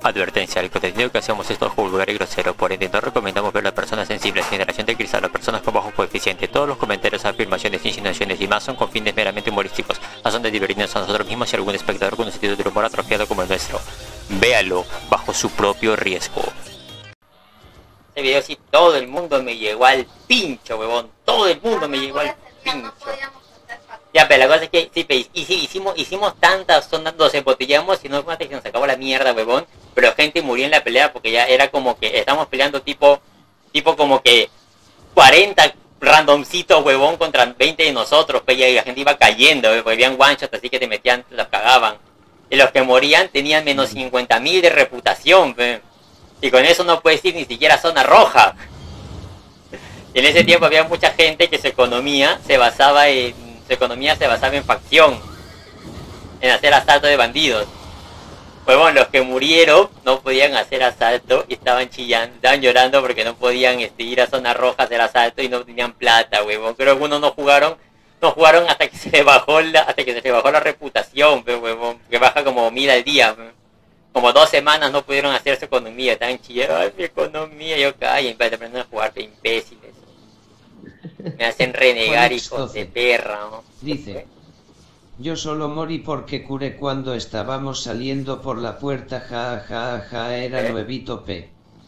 Advertencia, el contenido que hacemos es todo vulgar y grosero, por ende no recomendamos ver a personas sensibles, generación de cristal o personas con bajo coeficiente. Todos los comentarios, afirmaciones, insinuaciones y más son con fines meramente humorísticos, a son de divertirnos a nosotros mismos y a algún espectador con un sentido de humor atrofiado como el nuestro. Véalo bajo su propio riesgo. Este video sí, todo el mundo me llegó al pincho, huevón. Todo el mundo me llegó al pincho. Ya, pero la cosa es que sí, hicimos tantas zonas, nos embotellamos y no fue hasta que nos acabó la mierda, huevón. Pero gente murió en la pelea porque ya era como que estamos peleando tipo como que 40 randomcitos, huevón, contra 20 de nosotros, pues, y la gente iba cayendo, porque habían one shot, así que te metían, los cagaban. Y los que morían tenían menos 50.000 de reputación, pues. Y con eso no puedes ir ni siquiera a zona roja. Y en ese tiempo había mucha gente que su economía se basaba en facción, en hacer asalto de bandidos. Pues bueno, los que murieron no podían hacer asalto y estaban chillando, estaban llorando porque no podían ir a zona roja a hacer asalto y no tenían plata, huevón. Pero algunos no jugaron hasta que se les bajó la reputación, huevón, que baja como 1000 al día. Como 2 semanas no pudieron hacer su economía, estaban chillando, ay, mi economía, yo caí, en vez de aprender a jugar, imbéciles. Me hacen renegar, hijos de perra, ¿no? Dice: yo solo morí porque curé cuando estábamos saliendo por la puerta, era nuevito P.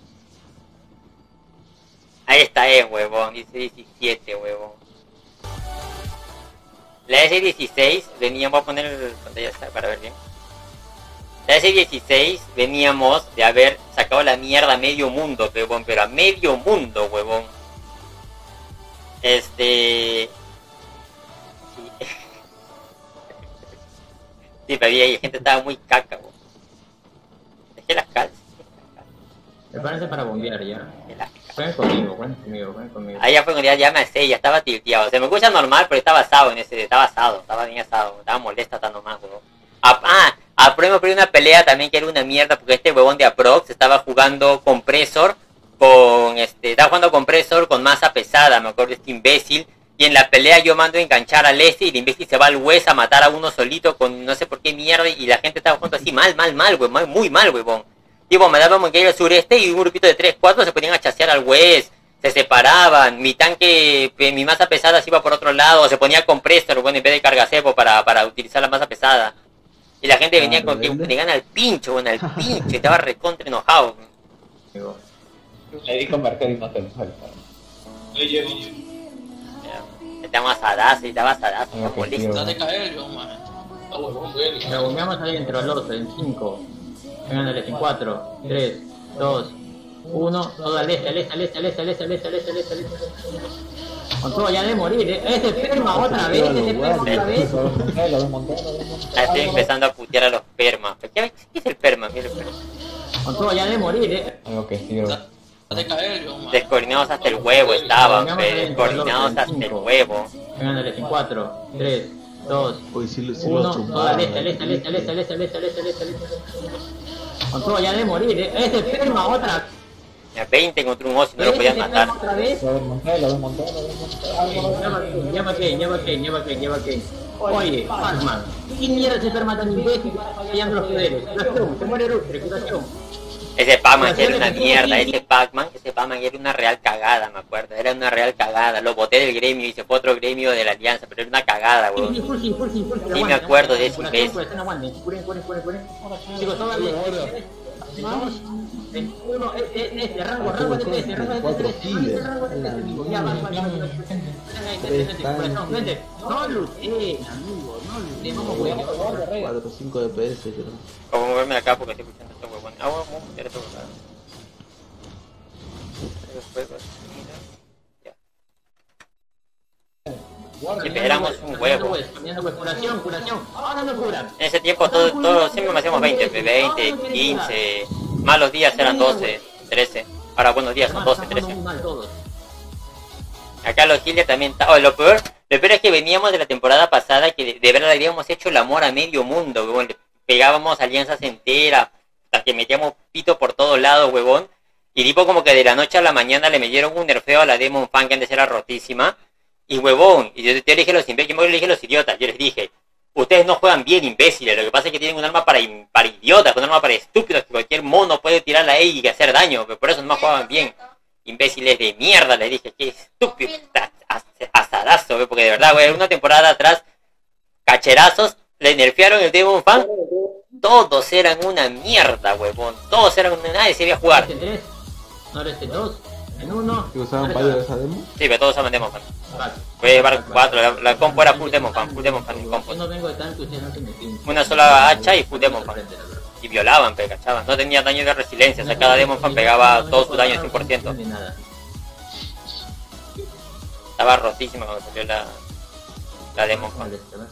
Ahí está, huevón, dice 17, huevón. La S16 veníamos a poner el pantalla para ver bien. La S16 veníamos de haber sacado la mierda a medio mundo, huevón, pero a medio mundo, huevón. Sí, pero había gente estaba muy caca, güey. Dejé las calzas. Prepárense para bombear ya. Jueguen conmigo. Ahí ya fue cuando ya me asé, ya estaba tilteado. Se me escucha normal, pero estaba asado estaba bien asado, estaba molesta hasta nomás, güey. Prueba una pelea también que era una mierda, porque este huevón de Aprox estaba jugando compresor con masa pesada, me acuerdo de este imbécil. Y en la pelea yo mando a enganchar al y el imbécil se va al hueso a matar a uno solito con no sé por qué mierda, y la gente estaba jugando así mal, huevón, muy mal, huevón. Tipo, me daban que ir al sureste y un grupito de 3, 4 se ponían a chasear al hues, se separaban, mi masa pesada se iba por otro lado, se ponía compresor, bueno, en vez de cargacepo para utilizar la masa pesada. Y la gente venía con que le gana al pincho, bueno, al pincho, y estaba recontra enojado. Le di con marcar y no te falta. Estaba asadazo, molesto. Date caer, yo, man. Está huevón, güey. Pero bombeamos adentro, al otro, en 5. Vengan, en 4, 3, 2, 1. Todo al este. Con todo ya de morir, Ese perma otra vez. Estoy empezando a putear a los permas. ¿Qué es el perma? Mira el perma. Con todo ya de morir, Algo que sí, Date caer, yo, man. Descoordinados hasta el huevo estaban, descoordinados hasta el huevo. Vengan, en 4, 3, 2, 1. Todo al este. Con todo ya de morir, Ese perma otra. 20 contra un oso y no lo podían matar. Lleva que. Oye, Batman, ¿qué mierda se perma tan imbécil que está fallando los poderes? Curación, se muere Rustre, curación. Ese Pac-Man era una mierda, ese Pac-Man era una real cagada, me acuerdo, era una real cagada. Lo boté del gremio y se fue otro gremio de la alianza, pero era una cagada, weón. Sí, me acuerdo de ese imbécil. Chicos, todavía. Vamos. 1, rango de 3, no luché, amigo, no luché, vamos a 4 o 5 DPS, creo. Vamos a moverme acá porque estoy escuchando estos huevones. Vamos a meter esto por acá. Ya. Esperamos un huevo. Curación. Ahora no cura. En ese tiempo todo siempre me hacíamos 20, 15. Malos días eran 12, 13. Ahora buenos días son 12, 13. Acá los Gilia también está. Lo peor es que veníamos de la temporada pasada que de verdad habíamos hecho el amor a medio mundo, huevón. Le pegábamos alianzas enteras, hasta que metíamos pito por todos lados, huevón. Y tipo como que de la noche a la mañana le metieron un nerfeo a la Demon Fan que antes era rotísima. Y huevón, y yo le dije a los imbéciles, yo le dije a los idiotas, yo les dije, ustedes no juegan bien, imbéciles. Lo que pasa es que tienen un arma para idiotas, un arma para estúpidos, que cualquier mono puede tirarla ahí y hacer daño, pero por eso no juegan bien. Imbéciles de mierda, les dije, qué estúpido, asadazo, porque de verdad, güey, una temporada atrás, cacherazos, le nerfearon el Demon Fan, todos eran una mierda, huevón, todos eran una... Nadie sabía jugar. No eres en 2, en 1. ¿Te usaban varios de esa demo? Sí, pero todos usaban Demon Fan. Voy a llevar 4, la compo era full Demon Fan en compo. Yo no vengo de tanto, ustedes no se me Una sola hacha y full Demon Fan. Y violaban, cachaban. No tenía daño de resiliencia, o sea, cada Demon Fan pegaba todo su daño al 100%. Estaba rotísima cuando salió la Demon Fan.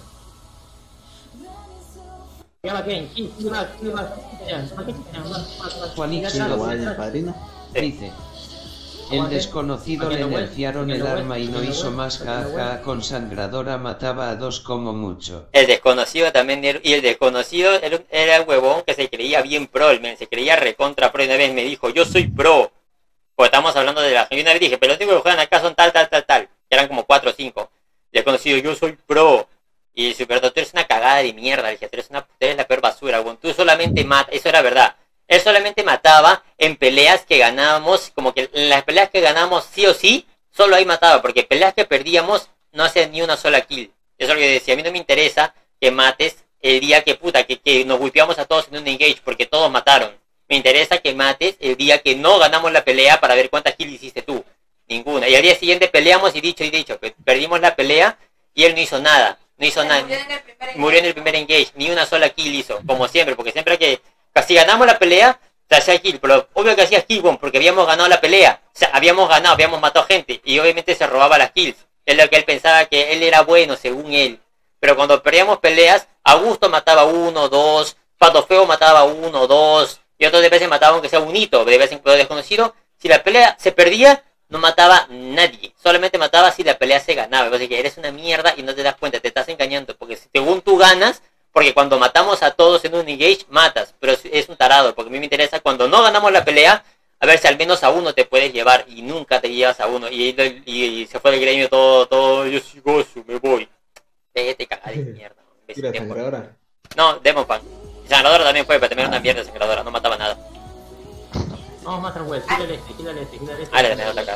Juanito dice: el desconocido le nerfearon el arma y no hizo más, jaja, con sangradora mataba a 2 como mucho. El desconocido también, y el desconocido era el huevón que se creía bien pro, el men, se creía recontra pro, y una vez me dijo, yo soy pro. Pues estamos hablando de la... Y una vez dije, pero los únicos que juegan acá son tal, que eran como 4 o 5. Desconocido, yo soy pro. Y el Super Doctor es una cagada de mierda, le dije, tú eres la peor basura, huevón, tú solamente matas, eso era verdad. Él solamente mataba en peleas que ganábamos, como que en las peleas que ganamos sí o sí, solo ahí mataba, porque peleas que perdíamos no hacían ni una sola kill. Eso es lo que decía, a mí no me interesa que mates el día que que nos golpeamos a todos en un engage, porque todos mataron. Me interesa que mates el día que no ganamos la pelea para ver cuántas kills hiciste tú. Ninguna. Y al día siguiente peleamos y dicho, perdimos la pelea y él no hizo nada. Murió en el primer engage, ni una sola kill hizo, como siempre, porque siempre que... Si ganamos la pelea, se hacía kill, pero obvio que hacía kill, porque habíamos ganado la pelea. O sea, habíamos matado gente, y obviamente se robaba las kills. Es lo que él pensaba, que él era bueno, según él. Pero cuando perdíamos peleas, Augusto mataba 1, 2, Pato Feo mataba 1, 2, y otros de veces mataban aunque sea un hito, de vez en cuando desconocido. Si la pelea se perdía, no mataba nadie, solamente mataba si la pelea se ganaba. Así que eres una mierda y no te das cuenta, te estás engañando, porque según tú ganas... Porque cuando matamos a todos en un engage, matas. Pero es un tarado, porque a mí me interesa cuando no ganamos la pelea, a ver si al menos a uno te puedes llevar. Y nunca te llevas a uno. Y se fue del gremio todo, yo soy gozo, me voy. Te cagas de mierda. ¿Tira sangradora? No, Demon Fan. Sangradora también fue, pero también era una mierda sangradora, no mataba nada. Vamos, Master Web, gírale este. Ah, le tenés otra cara.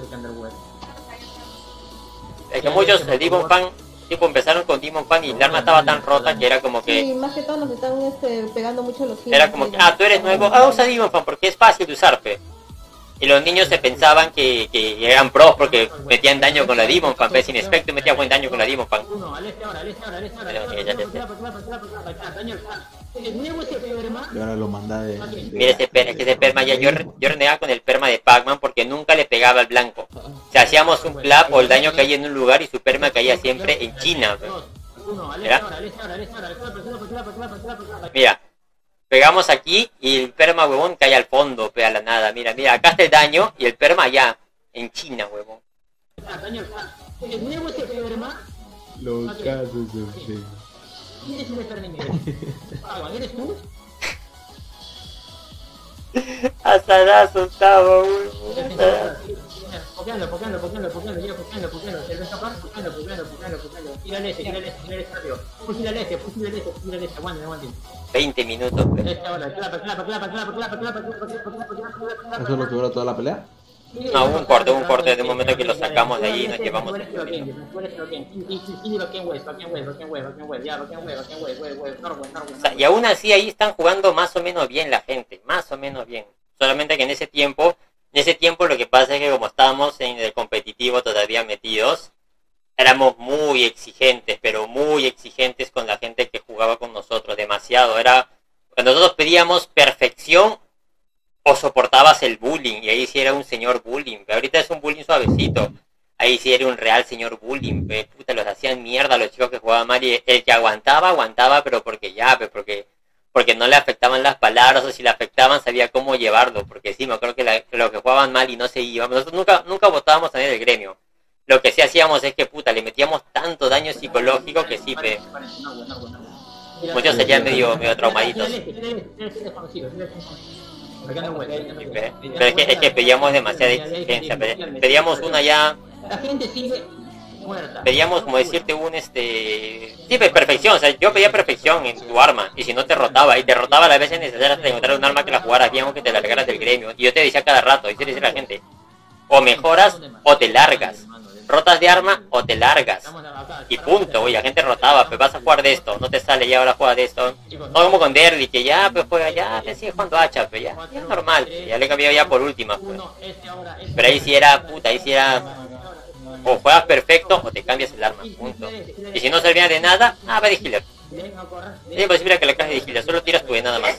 Es que muchos, el Demon Fan... Tipo, empezaron con Demon Fan y el arma estaba tan rota que era como que... Sí, más que todo nos están pegando mucho los giros. Era como que, tú eres nuevo, usa Demon Fan porque es fácil de usar, pe. Y los niños se pensaban que eran pros porque metían daño con la Demon Fan, pe. Sin Spectre metía buen daño con la Demon Fan. Y ahora lo manda de... Mira ese perma ya, yo renegaba con el perma de Pac-Man porque nunca le pegaba al blanco. Si hacíamos un clap o el daño caía en un lugar y su perma caía siempre en China. Mira, pegamos aquí y el perma, huevón, cae al fondo, pega la nada. Mira, acá está el daño y el perma allá, en China, huevón. Los casos de usted. ¿Eres tú? Asadazo estaba, huevón. Pokeando, ¿se lo escapar? Pokeando. Tírale ese rápido. Fusílale ese, aguanten. 20 minutos, pe. ¿Eso es lo que duró toda la pelea? No, hubo un corte, de un momento que lo sacamos de ahí y nos llevamos el camino. O sea, y aún así ahí están jugando más o menos bien la gente, más o menos bien. Solamente que en ese tiempo lo que pasa es que como estábamos en el competitivo todavía metidos, éramos muy exigentes, pero muy exigentes con la gente que jugaba con nosotros, demasiado. Cuando nosotros pedíamos perfección, o soportabas el bullying, y ahí sí era un señor bullying, pero ahorita es un bullying suavecito, ahí sí era un real señor bullying, puta, los hacían mierda a los chicos que jugaban mal, y el que aguantaba, pero porque no le afectaban las palabras, o si le afectaban sabía cómo llevarlo, porque sí, me acuerdo que los que jugaban mal y no se iban, nosotros nunca votábamos a nadie del gremio, lo que sí hacíamos es que, puta, le metíamos tanto daño psicológico que sí, muchos serían medio traumaditos. Pero es que pedíamos demasiada exigencia, pedíamos una ya... La gente sigue pedíamos, como decirte, sí, perfección, o sea, yo pedía perfección en tu arma, y si no te rotaba, y te rotaba las veces necesarias hasta encontrar un arma que la jugaras bien o que te largaras del gremio, y yo te decía cada rato, y se le dice a la gente, o mejoras o te largas, rotas de arma o te largas, y punto, güey, la gente rotaba, pues vas a jugar de esto, no te sale, ya ahora juega de esto, no como con Derly, que ya, pues juega, ya, pues sigue jugando hacha, pues ya es normal, ya le cambió ya por última, pues, pero ahí sí era, puta, ahí sí era, o juegas perfecto o te cambias el arma, punto, y si no servía de nada, va de healer. Es imposible que le cajes de healer, solo tiras tu E nada más.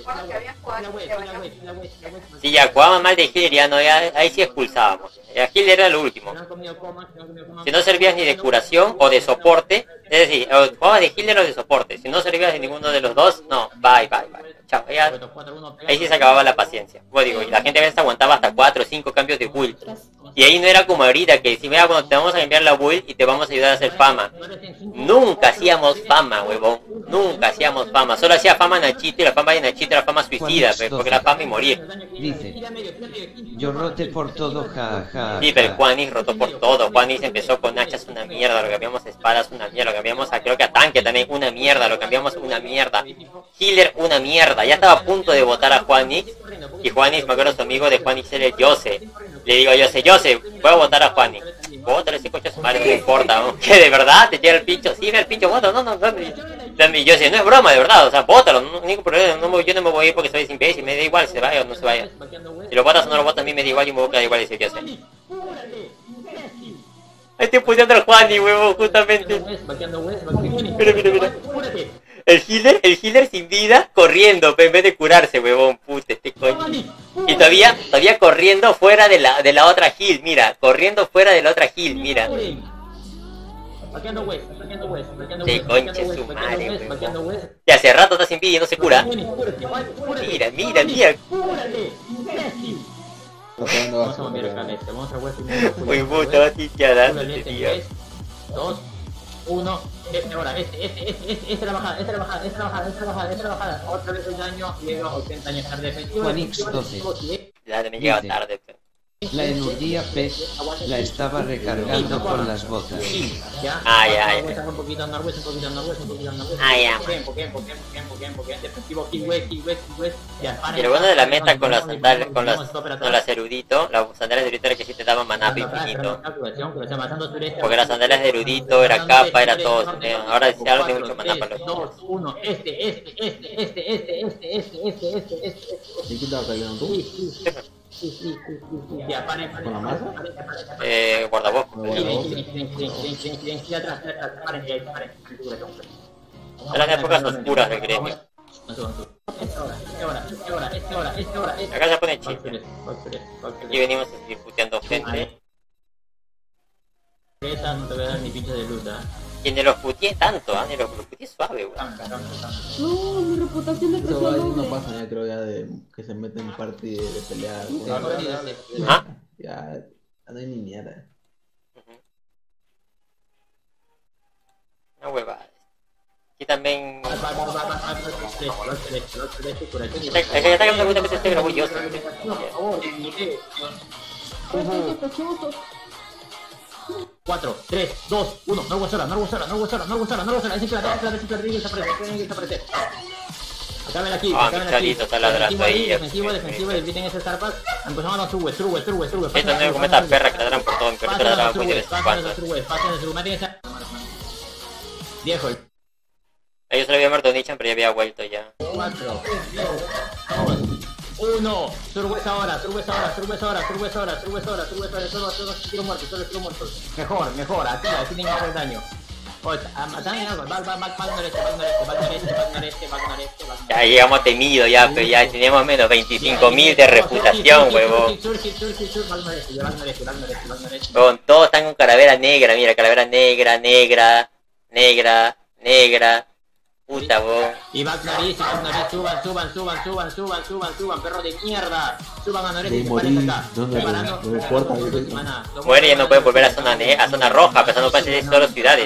Si ya jugaba mal de healer, ya no, ya, ahí sí expulsábamos. El healer era lo último. Si no servías ni de curación o de soporte, es decir, o jugabas de healer o de soporte. Si no servías de ninguno de los dos, no, bye. Chao, ya, ahí sí se acababa la paciencia. Como digo, y la gente a veces aguantaba hasta 4 o 5 cambios de build. Y ahí no era como ahorita, que si mira, cuando te vamos a cambiar la build y te vamos a ayudar a hacer fama. Nunca hacíamos fama, huevón. Nunca hacíamos fama. Solo hacía fama Nachito, y la fama de Nachito era fama suicida, porque era fama y morir. Dice, yo roté por todo, ja. Sí, pero Juanis rotó por todo. Juanis empezó con hachas una mierda, lo cambiamos a espadas una mierda, lo cambiamos a, creo que a tanque también una mierda, lo cambiamos una mierda. Healer una mierda. Ya estaba a punto de votar a Juanis, y Juanis, me acuerdo su amigo de Juanis era el Jose. Le digo a Jose, voy a votar a Juanis. Bótale ese coche a su madre, no importa, ¿no? ¿Qué, de verdad? ¿Te tira el pincho? Sí, ve el pincho, bota, no. Yo sé, no es broma, de verdad, o sea, bótalo, no ningún problema, yo no me voy a ir porque soy imbécil, me da igual si se vaya o no se vaya. Si lo botas o no lo botas, a mí me da igual, yo me voy a quedar igual, dice yo sé. Ahí estoy puteando al Juani, huevo, justamente. Mira. El healer sin vida, corriendo, en vez de curarse, huevón, puta, este coño. Y todavía corriendo fuera de la otra heal, mira, corriendo fuera de la otra heal, mira. Sí, concha su madre, huevón. Y hace rato está sin vida y no se cura. Mira. Vamos a mover acá este, vamos a ver si muy puta, va a tichear, este tío. 2, 1, ahora, esta la bajada, otra vez el daño, llega 80 años tarde defensivo. Juanix 12. Ya también llegaba tarde, pero. La Enurdía P la estaba recargando con las botas. Ya. Un poquito norwest. Defensivo, y lo bueno de la meta con las sandalias, con las erudito, las sandalias de erudito era que sí te daban maná infinito. Porque las sandalias de erudito era capa, era todo. Ahora sí algo de mucho maná para los 2, 1, este. ¿Y qué estaba peleando tú? Sí, ya, pare. ¿Con la masa? Guardabosque. Son las épocas oscuras del gremio. Acá se pone chiste. Aquí venimos discutiendo gente. No te voy a dar ni pinche de luta. Y ni los puteé tanto, ni los puteé suave, weón. No, mi reputación de Eso persona. no pasa ya, creo ya de que se meten en parte de pelear. ¿Ah? Ya no hay ni mierda. Una huevada. Aquí también. Es que está que muchas veces estoy orgulloso. 4, 3, 2, 1, no huesora, es desaparecer. Acaben aquí, mi chalito está ladrando ahí. Defensivo, eviten esas zarpas. Empezamos a true. Esto no es como estas perras que ladran por todo, mi perrito ladraba muy de vez en cuando. Viejo. Ellos se lo había muerto Nichan, pero ya había vuelto ya. 4, 1, Surwest ahora, solo muerto. Mejor, aquí tienen que hacer daño. Ya llegamos temido ya, pero ya tenemos menos 25.000 de reputación, huevón. Huevón, todos están con calavera negra, mira, calavera negra. Puta, huevón. Y Bagnariz, suban, perro de mierda. Suban a Noreste y se paren acá. Muere y ya no pueden volver a zona roja, pero no pueden ser solo ciudades.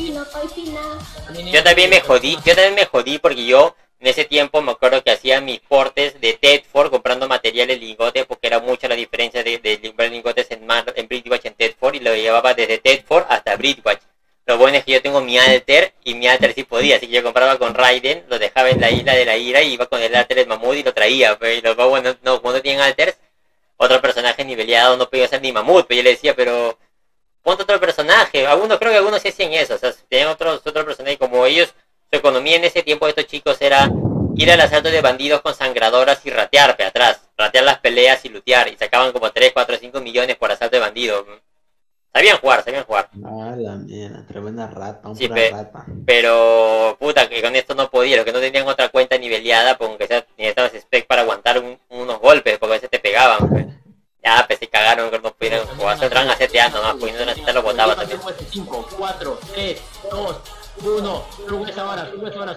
Yo también me jodí porque yo en ese tiempo me acuerdo que hacía mis portes de Tedford comprando materiales lingotes porque era mucha la diferencia de lingotes en Britwatch en Tedford y lo llevaba desde Tedford hasta Bridgewatch. Lo bueno es que yo tengo mi Alter, y mi Alter sí podía, así que yo compraba con Raiden, lo dejaba en la isla de la ira, y iba con el Alter del Mamut y lo traía, pero y los babos no, como no tienen Alters, otro personaje niveleado no podía ser ni Mamut, pero yo le decía, pero ponte otro personaje. Creo que algunos sí hacían eso, o sea, tenían otro personaje, como ellos, su economía en ese tiempo de estos chicos era ir al asalto de bandidos con sangradoras y ratear atrás, ratear las peleas y lootear, y sacaban como 3, 4, 5 millones por asalto de bandidos. Sabían jugar. Ah, la mierda, tremenda rata, Sí, rata. pero puta, que con esto no podía, los que no tenían otra cuenta niveleada, pues aunque sea necesitabas spec para aguantar unos golpes, porque a veces te pegaban, pues. Ya, pues se cagaron que no pudieron jugar, se entraban a CTA nomás, pues no necesitas lo botaba también. 5, 4, 3, 2, 1, sube esa hora,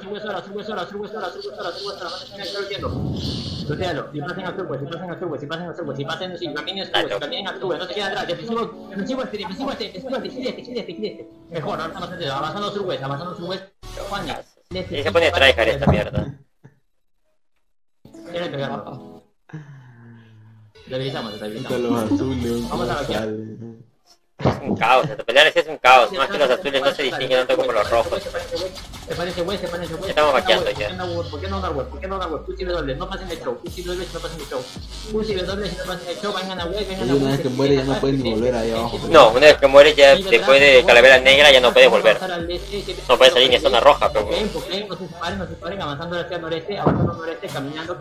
Lutealo, si pasen al turbo, si pasen al turbo, si caminen al turbo, no se queden atrás, defensivo este. Mejor, ahora estamos avanzando al turbo, Juan, y se pone tryhard esta mierda. Quieren pegarlo. Debilitamos. Los azules, vamos a vaquear. Es un caos, esta pelea es un caos, más que los azules no se distinguen tanto como los rojos. Se parece güey. Estamos vaqueando ya. ¿Por qué no dar web? Pussy W, no pasen el show. Pussy W, no pasen el show. Pussy W, no pasen el show, vengan a web, Y una vez que muere ya no pueden ni volver ahí abajo. No, una vez que muere ya después de calavera negra ya no puedes volver. No puedes salir ni a zona roja, pero... No se separen, avanzando hacia el noreste, caminando,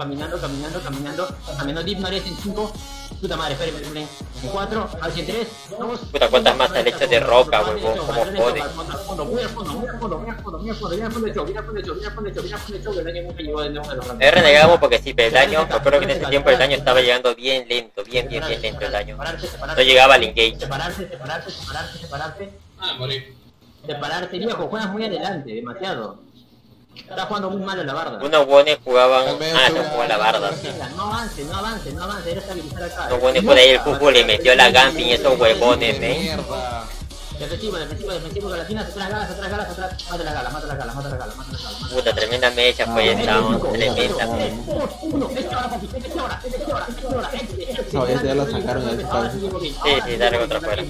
deep noreste en 5. Puta madre, esperen. En 4, hacia 3, 2... Puta, cuántas más han hecho de roca, huevón, como jode. Muy al fondo, mira el fondo del show, el daño nunca llegó de uno de los grandes. Es renegamos porque sí, pero el daño, me acuerdo que en ese tiempo el daño estaba llegando bien lento, bien lento el daño. No llegaba al engage. Separarse. Ah, morí. Separarse, viejo, juegas muy adelante, demasiado. Estás jugando muy mal a la barda. Unos buenos jugaban... Ah, se jugó a la barda, sí. No avance, era estabilizar acá. Unos buenos por ahí el fútbol le metió la Gamping y esos huevones, Defensivo, galatina, atrás. Mata la gala. Puta, tremenda mecha fue esta, tremenda mecha. No, ya la sacaron del espacio. Sí, dale contra afuera.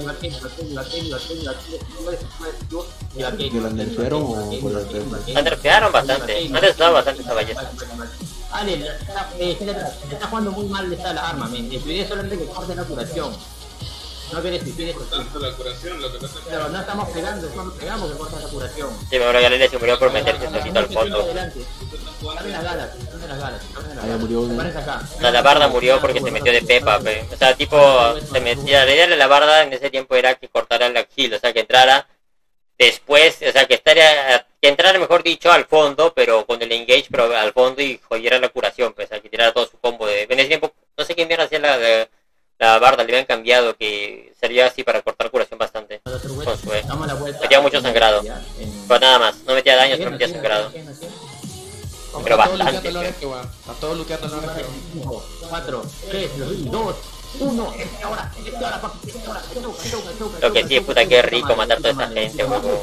¿Que la nerfearon o por el tema? La nerfearon bastante, antes usaba bastante esa ballesta. Ale, está jugando muy mal la arma, men. Tu idea es solamente que corte la curación. No querés suicidio. Tanto la curación, lo que pasa es que... Pero no estamos pegando, cuando pegamos que corta la curación. Sí, pero ahora Galilea se murió por meterse solito al fondo. Dame las galas. Ahí murió una. O sea, la barda murió porque se metió de pepa, pe. O sea, tipo, se metía, la idea de la barda en ese tiempo era que cortara la kill, o sea, que entrara después, o sea, que entrara, mejor dicho, al fondo, pero con el engage, pero al fondo y jodiera la curación, pues, o sea, que tirara todo su combo de... En ese tiempo, no sé qué mierda hacía la barda, le habían cambiado, que servía así para cortar curación bastante. Con su metía mucho sangrado. Pero nada más, no metía daño, solo metía sangrado. Pero bastante. Está todo looteando en la región. 4, 3, 2, 1, ahora, papi, Lo que sí es puta que rico matar toda esa gente, huevón.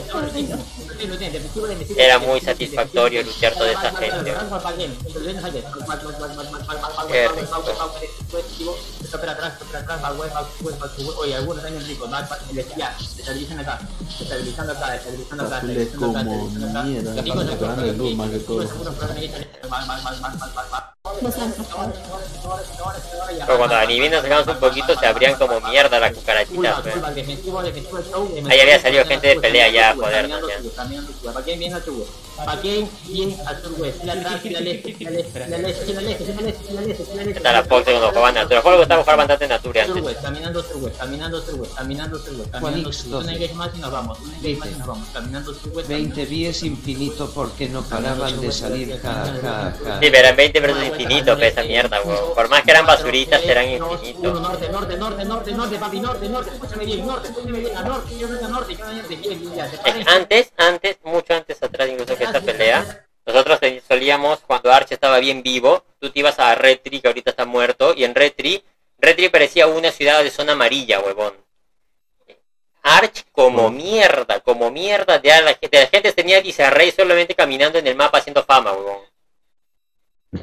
Era muy satisfactorio luchar toda esa gente. Qué rico. Oye, algunos daños ricos, estabilizando acá. Es como mierda, están separando de luz más que todo. Pero cuando adivino sacamos un poquito se abrían como mierda las cucarachitas, pues. Ahí había salido gente de pelea ya, joder, ¿no? Ya. Está la Fox cuando jugaban Natura. Juego estaba jugando bastante Natura antes. Caminando. Vamos, 20 pies infinito porque no paraban de salir ja. Sí, pero eran 20 versus infinito, esa mierda, weón. Por más que eran basuritas, eran infinitos. Norte, papi, norte, escúchame bien, norte, yo norte, Antes, mucho antes atrás incluso que esta pelea, nosotros solíamos, cuando Arch estaba bien vivo, tú te ibas a Red Tree, que ahorita está muerto, y en Red Tree parecía una ciudad de zona amarilla, huevón. Arch como mierda, ya la gente tenía Disarray solamente caminando en el mapa haciendo fama, huevón.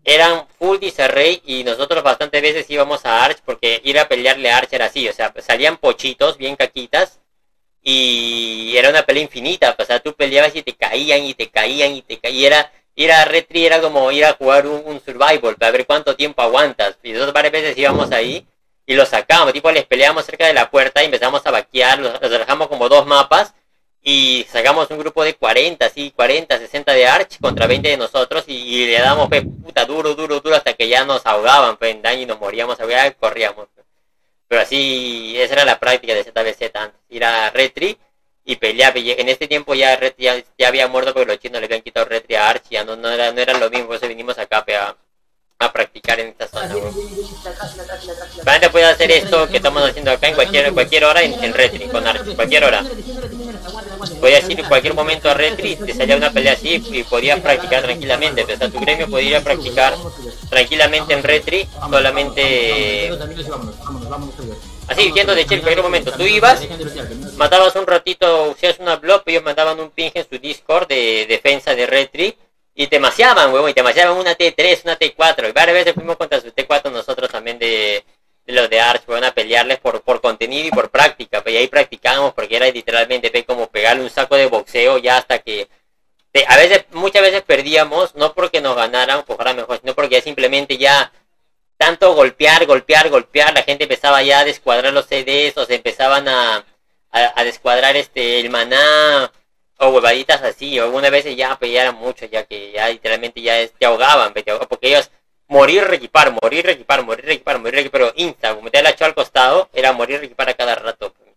eran full disarray y nosotros bastantes veces íbamos a Arch porque ir a pelearle a Arch era así, o sea, pues salían pochitos, bien caquitas y era una pelea infinita, o sea, tú peleabas y te caían y te caían y te caían, ir a Retri era como ir a jugar un survival para ver cuánto tiempo aguantas, y nosotros varias veces íbamos ahí y los sacábamos, tipo les peleábamos cerca de la puerta y empezamos a vaquear, los dejamos como 2 mapas y sacamos un grupo de 40, sí, 40, 60 de Arch contra 20 de nosotros y le damos puta duro hasta que ya nos ahogaban en daño y nos moríamos ahogados y corríamos. Pero así, esa era la práctica de ZBZ antes, ir a Retri y pelear. En este tiempo ya Retri ya había muerto porque los chinos le habían quitado Retri a Arch, ya no era lo mismo, por eso vinimos acá a practicar en esta zona. Realmente puedes hacer esto que estamos haciendo acá en cualquier hora en Retri, con Arch, cualquier hora. Podías ir en cualquier momento a Retri, te salía una pelea así y podías practicar tranquilamente. O sea, tu gremio podía ir a practicar tranquilamente en Retri, solamente así, yendo de chill en cualquier momento. Tú ibas, matabas un ratito, hacías una block, ellos mandaban un ping en su Discord de defensa de Retri y te maciaban, huevón, y te maciaban una T3, una T4. Y varias veces fuimos contra su T4 nosotros también de los de Arch, fueron a pelearles por contenido y por práctica, pues, y ahí practicábamos porque era literalmente como pegarle un saco de boxeo ya hasta que muchas veces perdíamos, no porque nos ganaran o fuera mejor, sino porque ya simplemente ya tanto golpear, la gente empezaba ya a descuadrar los CDs o se empezaban a descuadrar el maná o huevaditas así, o algunas veces ya pues ya era mucho, ya que ya literalmente ya te ahogaban, porque ellos morir, reequipar, pero insta, como meter el hacha al costado, era morir, reequipar a cada rato.